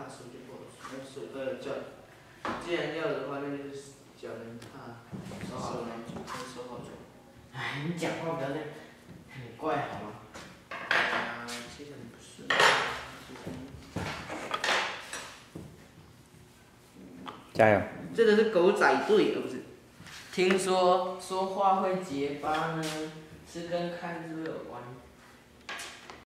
手就不好说，手脚，既然要的话，那就是脚能踏，手好难做，手好做。 哎，你讲话不要这样，很怪好吗？ 啊，其实很不顺。 加油！ 这个是狗仔队，而不是。 听说说话会结巴呢，是跟看字有关。